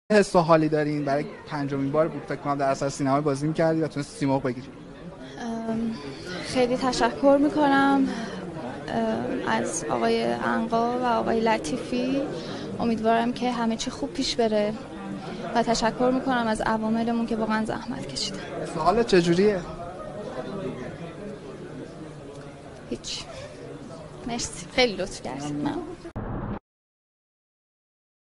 حس و حالی دارین؟ برای پنجمین بار بود فکر کنم در اثر سینما بازی می‌کردی و تونستی سیمرغ بگیری. خیلی تشکر میکنم از آقای عنقا و آقای لطیفی. امیدوارم که همه چی خوب پیش بره و تشکر میکنم از عواملمون که واقعا زحمت کشیدن. حالت چجوریه؟ هیچ. مرسی، خیلی لطف کردید.